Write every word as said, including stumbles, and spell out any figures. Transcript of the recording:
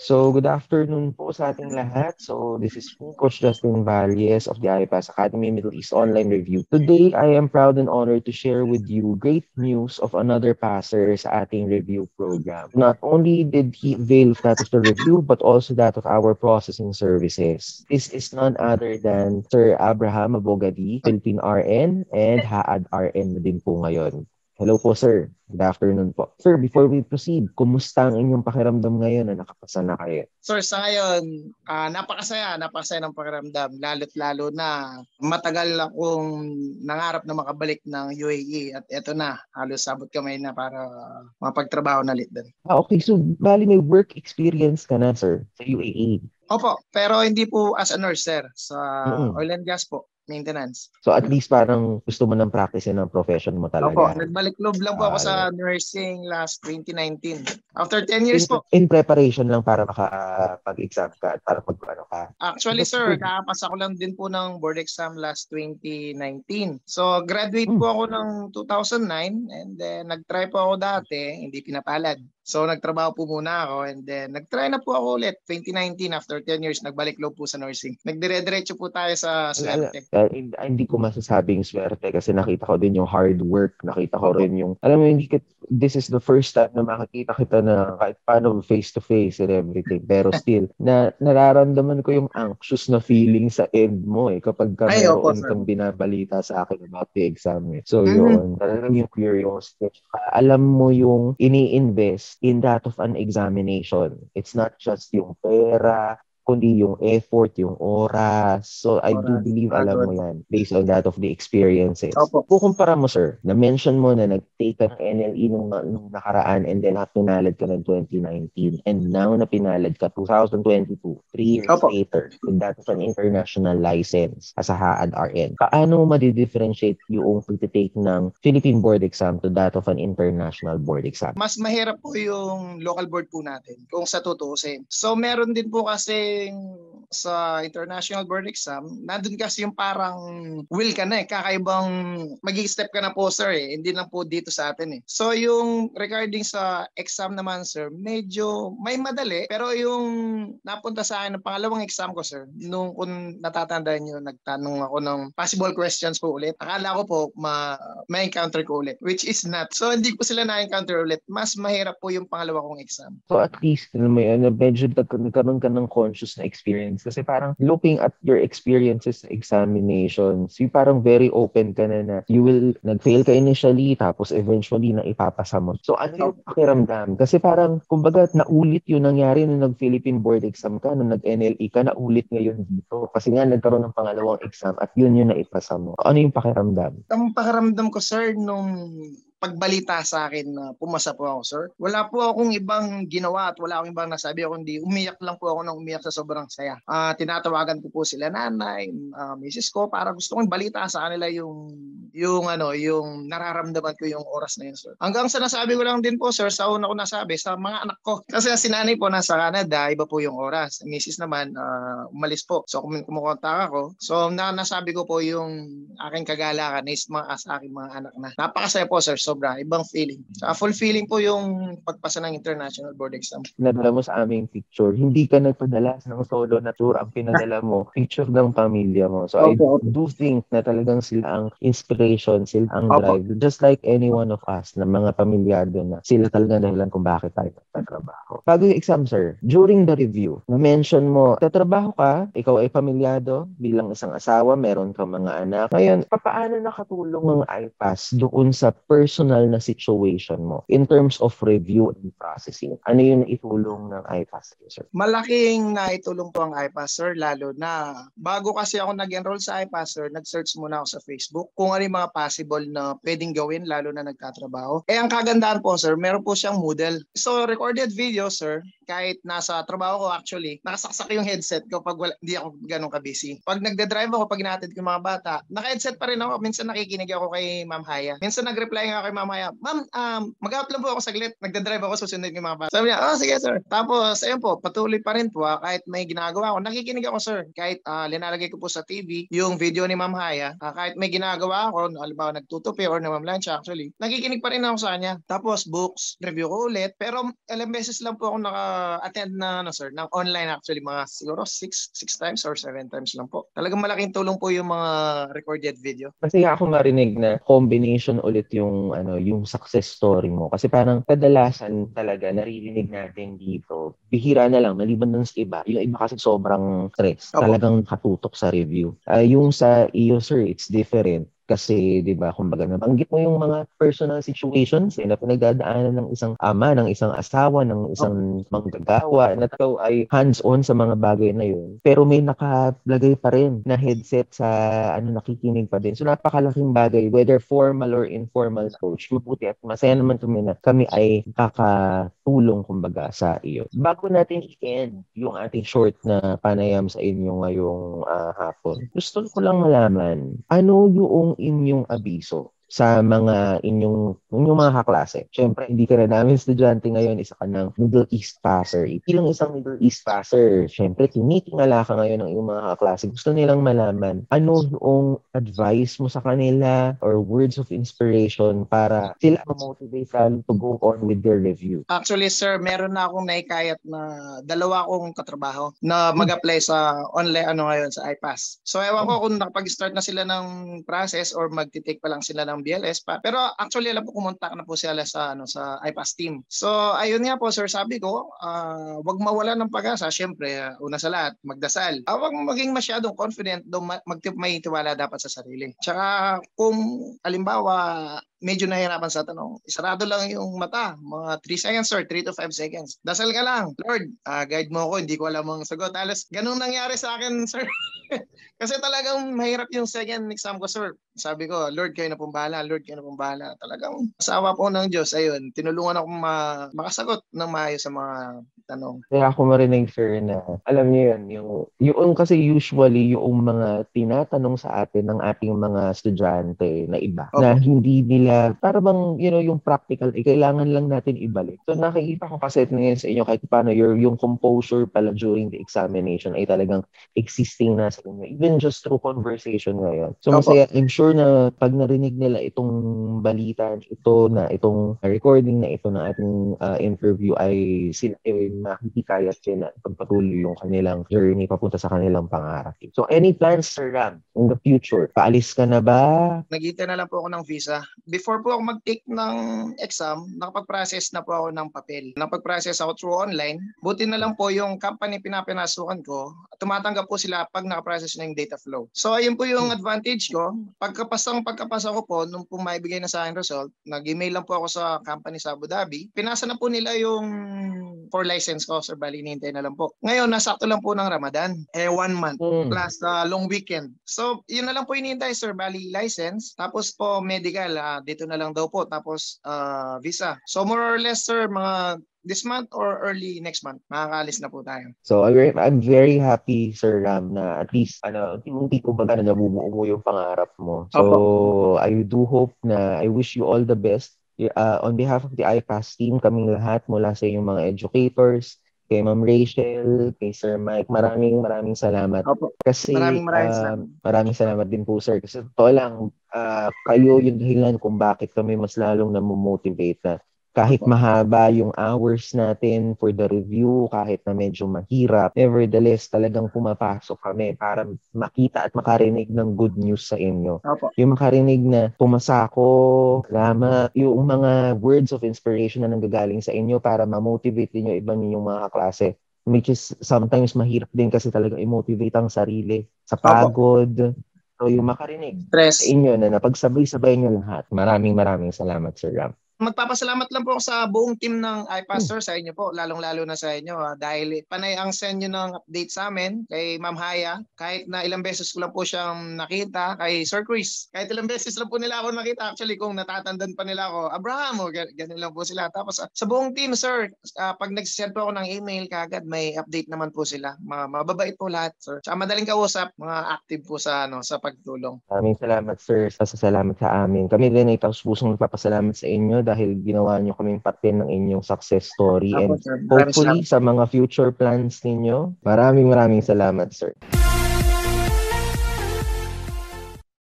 So, good afternoon po sa ating lahat. So, this is me, Coach Justin Valles of the IPASS Academy Middle East Online Review. Today, I am proud and honored to share with you great news of another passer sa ating review program. Not only did he avail of that of the review, but also that of our processing services. This is none other than Sir Abraham Abogadie, Philippine R N, and Haad R N na din po ngayon. Hello po, sir. Good afternoon po. Sir, before we proceed, kumusta ang inyong pakiramdam ngayon na nakapasa na kayo? Sir, sa ngayon, uh, napakasaya, napakasaya ng pakiramdam. Lalo't lalo na matagal akong nangarap na makabalik ng U A E at eto na, halos sabot kamay na para mapagtrabaho na ulit din. Ah, okay. So, bali may work experience ka na, sir, sa U A E? Opo, pero hindi po as a nurse, sir. Sa Mm-mm. oil and gas po. Maintenance. So at least parang gusto mo ng practice ng profession mo talaga. Opo, nagbalik loob lang po ako uh, sa nursing last twenty nineteen. After ten years in, po. In preparation lang para makapag-exam ka at para mag-ano ka. Actually, That's sir, good. nakapasa ko lang din po ng board exam last twenty nineteen. So, graduate hmm. po ako ng two thousand nine and then nag-try po ako dati, hindi pinapalad. So, nagtrabaho po muna ako and then nag-try na po ako ulit twenty nineteen after ten years, nagbalik loob po sa nursing. Nagdire-diretso po tayo sa swerte. Uh, hindi ko masasabing swerte kasi nakita ko din yung hard work, nakita ko Opo. rin yung, alam mo, hindi ka, this is the first time na makakita kita na kahit paano face-to-face and everything. Pero still, na nararamdaman ko yung anxious na feeling sa end mo eh, kapag ka Ay, meron opo, kang binabalita sa akin about the exam eh. So mm-hmm. yun, talagang yung curiosity. Alam mo yung ini-invest in that of an examination. It's not just yung pera, kundi yung effort, yung oras. So, I oras. do believe, alam mo yan, based on that of the experiences. Opo. Kukumpara mo, sir, na-mention mo na nag-take ka ng N L E nung, nung nakaraan and then pinalad ka ng twenty nineteen and now na pinalad ka twenty twenty-two, three years Opo. later, with that of an international license as a Haad R N. Paano mo ma-differentiate yung pag-take ng Philippine board exam to that of an international board exam? Mas mahirap po yung local board po natin kung sa tutuusin. So, meron din po kasi sa international board exam, nandun kasi yung parang will ka na eh, kakaibang mag-i-step ka na po sir eh, hindi lang po dito sa atin eh. So yung regarding sa exam naman sir, medyo may madali, pero yung napunta sa akin ng pangalawang exam ko sir, nung kung natatandaan nyo, nagtanong ako ng possible questions po ulit, akala ko po ma ma-encounter ko ulit, which is not. So hindi ko sila na-encounter ulit, mas mahirap po yung pangalawa kong exam. So at least, may, ano, medyo nagkaroon ka ng conscious na experience kasi parang looking at your experiences sa examinations, you parang very open ka na na you will nag-fail ka initially tapos eventually na ipapasa mo. So ano yung pakiramdam? Kasi parang kumbaga naulit yung nangyari nung nag-Philippine board exam ka, nung nag-N L E ka, naulit ngayon dito. Kasi nga nagkaroon ng pangalawang exam at yun yung naipasa mo. Ano yung pakiramdam? Ang pakiramdam ko sir nung pagbalita sa akin na pumasa po ako, sir. Wala po akong ibang ginawa at wala akong ibang nasabi ako, hindi umiyak lang po ako nang umiyak sa sobrang saya. Uh, tinatawagan ko po sila nanay, uh, misis ko para gusto kong balita sa kanila yung yung ano, yung nararamdaman ko yung oras na yun, sir. Hanggang sa nasabi ko lang din po, sir, sa una ko nasabi sa mga anak ko. Kasi si nanay po nasa Canada, iba po yung oras. Misis naman uh, umalis po. So kum kumukontak ako. So na nasabi ko po yung aking kagalakan is mga sa aking mga anak na. Napakasaya po, sir. Sobra, ibang feeling. So, fulfilling po yung pagpasa ng international board exam. Nadala mo sa aming picture, hindi ka nagpadala ng solo na tour. Ang pinadala mo, picture ng pamilya mo. So, okay, I okay. do think na talagang sila ang inspiration, sila ang okay. drive. Just like any one of us na mga pamilyado na sila talaga dahilan kung bakit tayo nagtatrabaho. Bago yung exam, sir, during the review, na-mention mo, tatrabaho ka, ikaw ay pamilyado, bilang isang asawa, meron kang mga anak. Ngayon, paano nakatulong ang I PASS doon sa person personal na situation mo in terms of review and processing? Ano yung naitulong ng I PASS, sir? Malaking naitulong po ang I PASS, sir, lalo na bago kasi ako nag-enroll sa I PASS, sir, nag-search muna ako sa Facebook kung ano yung mga possible na pwedeng gawin lalo na nagtatrabaho. Eh, ang kagandahan po, sir, meron po siyang Moodle. So, recorded video, sir, kahit nasa trabaho ko actually, nakasaksak yung headset ko pag wala, hindi ako ganun ka-busy. Pag nagda-drive ako, pag inaatid ko yung mga bata, naka-headset pa rin ako. Minsan nakikinig ako kay Ma'am Haya. Minsan nag-reply nga kay Ma'am Haya, Ma'am, um, mag-out lang po ako saglit. Nagda-drive ako, susunod yung mga bata. Sabi niya, oh, sige sir. Tapos, ayun po, patuloy pa rin po ha, kahit may ginagawa ako. Nakikinig ako, sir. Kahit uh, linalagay ko po sa T V yung video ni Ma'am Haya, uh, kahit may ginagawa ako, halimbawa nagtutupi or na Ma'am Lansha actually, nakikinig pa rin ako sa kanya. Tapos, books, review ko ulit. Pero, ilang beses lang po ako naka naka-attend na ano sir, ng online actually mga siguro six six times or seven times lang po. Talagang malaking tulong po yung mga recorded video. Kasi ako marinig na combination ulit yung ano, yung success story mo. Kasi parang kadalasan talaga naririnig natin dito. Bihira na lang maliban dun sa iba. Yung iba kasi sobrang stress. Opo. Talagang katutok sa review. Uh, yung sa iyo sir, it's different. Kasi, di ba, kumbaga, nabanggit mo yung mga personal situations eh, na pinagdadaanan ng isang ama, ng isang asawa, ng isang manggagawa, na ikaw ay hands-on sa mga bagay na yun. Pero may nakalagay pa rin na headset sa, ano, nakikinig pa din. So, napakalaking bagay, whether formal or informal coach, mabuti at masaya naman kami na kami ay kakatulong, kumbaga, sa iyo. Bago natin i-end yung ating short na panayam sa inyo ngayong uh, hapon, gusto ko lang malaman, ano yung inyong abiso sa mga inyong, inyong mga kaklase? Siyempre, hindi ka na namin estudyante ngayon, isa ka ng Middle East passer. Bilang isang Middle East passer, siyempre, tinitingala ka ngayon ng iyong mga kaklase. Gusto nilang malaman, ano yung advice mo sa kanila or words of inspiration para sila ma-motivate lalo to go on with their review? Actually, sir, meron na akong naikayat na dalawa akong katrabaho na mag-apply sa online, ano ngayon, sa I PASS. So, ewan ko kung nakapag-start na sila ng process or magtitake pa lang sila ng B L S pa. Pero actually alam po kumontak na po sila sa ano sa I PASS team. So ayun nga po sir, sabi ko, uh, wag mawala ng pag-asa. Syempre, uh, una sa lahat, magdasal. Uh, wag maging masyadong confident, do magtip may tiwala dapat sa sarili. Tsaka kung halimbawa medyo nahihirapan sa tanong, isarado lang yung mata, mga three seconds or three to five seconds. Dasal ka lang, Lord, uh, guide mo ako, hindi ko alam ang sagot. Alas, ganun nangyari sa akin, sir. Kasi talagang mahirap yung second exam ko, sir. Sabi ko, Lord, kayo na pong bahala, Lord, kayo na pong bahala. Talagang asawa po ng Diyos, ayun, tinulungan ako ma- makasagot ng maayos sa mga tanong. Kaya ako marinig, sir, na alam niyo yun, yung, yung kasi usually yung mga tinatanong sa atin ng ating mga estudyante na iba, okay, na hindi nila, para bang, you know, yung practical, eh, kailangan lang natin ibalik. So nakikita ko kasi ngayon sa inyo, kahit paano, your, yung composure pala during the examination ay talagang existing na sa inyo, even just through conversation ngayon. So masaya, I'm sure na pag narinig nila itong balita, ito na, itong recording na ito na ating uh, interview ay sila, eh, makikikayat din na pagpatuloy yung kanilang journey papunta sa kanilang pangarap. So, any plans, Sir Ram, in the future? Paalis ka na ba? Nag-hintay na lang po ako ng visa. Before po ako mag-take ng exam, nakapag-process na po ako ng papel. Nakapag-process ako through online. Buti na lang po yung company pinapinasukan ko, tumatanggap po sila pag nakaprocess na yung data flow. So, ayun po yung advantage ko. Pagkapasang pagkapasa ko po, nung po maibigay na sa akin result, nag-email lang po ako sa company sa Abu Dhabi. Pinasa na po nila yung for license ko, sir, bali hinihintay na lang po. Ngayon, nasakto lang po ng Ramadan. Eh, one month mm. plus uh, long weekend. So, yun na lang po hinihintay, sir, bali license. Tapos po, medical, uh, dito na lang daw po. Tapos, uh, visa. So, more or less, sir, mga this month or early next month, makakaalis na po tayo. So, I'm very happy, Sir Ram, na at least, ano, hindi ko baga na nabubuo mo yung pangarap mo. So, Opo. I do hope na, I wish you all the best. Uh, on behalf of the I PASS team, kaming lahat mula sa inyong mga educators, kay Ma'am Rachel, kay Sir Mike, maraming maraming salamat. Opo. Kasi maraming maraming uh, salamat. Maraming salamat din po, sir. Kasi totoo lang, uh, kayo yung dahilan kung bakit kami mas lalong namomotivate na kahit Opo. mahaba yung hours natin for the review, kahit na medyo mahirap, nevertheless, talagang pumapasok kami para makita at makarinig ng good news sa inyo. Opo. Yung makarinig na pumasa ako, salamat, yung mga words of inspiration na nanggagaling sa inyo para ma-motivate din yung iba ninyong mga kaklase. Which is sometimes mahirap din kasi talaga i-motivate ang sarili sa pagod. Opo. So yung makarinig Stress. sa inyo na napagsabay-sabay nyo lahat. Maraming maraming salamat, Sir Ram. Magpapasalamat lang po ako sa buong team ng I PASS, sir, sa inyo po, lalong-lalo na sa inyo, ha, dahil panay ang send nyo ng update sa amin kay Ma'am Haya, kahit na ilang beses ko lang po siyang nakita, kay Sir Chris, kahit ilang beses lang po nila ako nakita, actually kung natatandaan pa nila ako, Abraham, o ganun lang po sila. Tapos sa buong team, sir, uh, pag nag-send po ako ng email, kagad may update naman po sila, mababait po lahat, sir. Tsaka madaling kausap, mga active po sa ano sa pagtulong. Maraming salamat, sir, sa salamat sa amin. Kami din ay taus-pusong nagpapasalamat sa inyo dahil ginawa nyo kaming parte ng inyong success story. And hopefully sa mga future plans ninyo, maraming maraming salamat, sir.